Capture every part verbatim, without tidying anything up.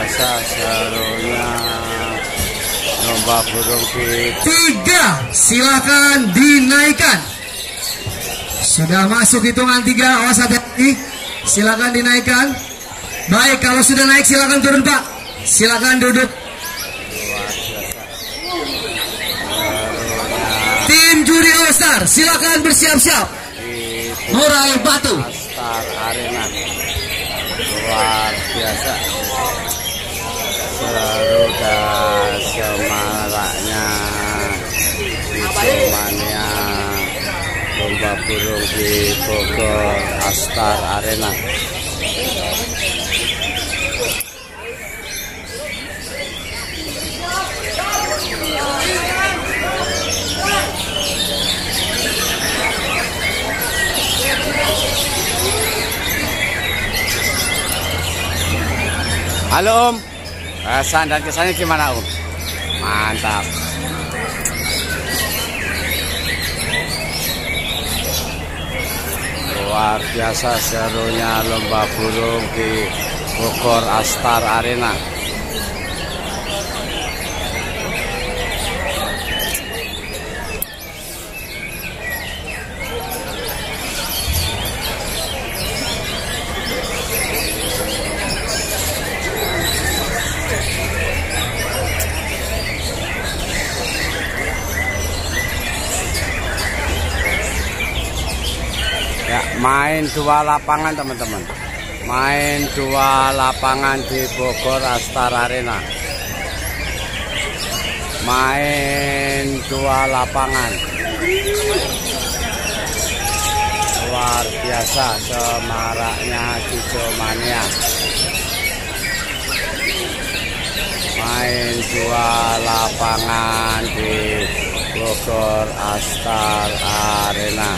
biasa serunya lomba burung di tiga. Silakan dinaikkan. Sudah masuk hitungan tiga. Awas hati-hati. Silakan dinaikkan. Baik, kalau sudah naik silakan turun Pak. Silakan duduk. Tim juri All Star, silakan bersiap-siap. Murai batu. Star Arena luar biasa seru dan semaraknya hijauannya lomba burung di Bogor Astar Arena. Halo Om, kesan dan kesannya gimana Om? Mantap. Luar biasa serunya lomba burung di Bogor Astar Arena. Ya, main dua lapangan teman-teman. Main dua lapangan di Bogor Astar Arena. Main dua lapangan. Luar biasa semaraknya hijauannya. Main dua lapangan di Bogor Astar Arena.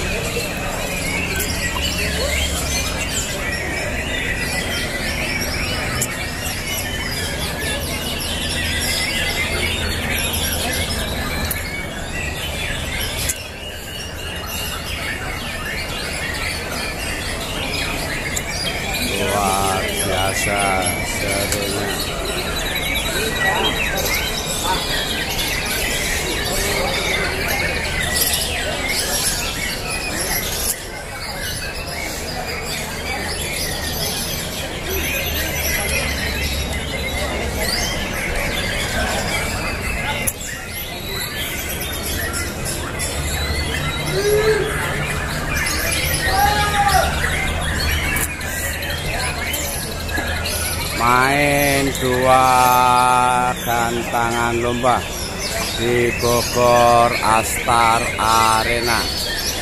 Luar biasa serunya. Main dua gantangan lomba di Bogor Astar Arena.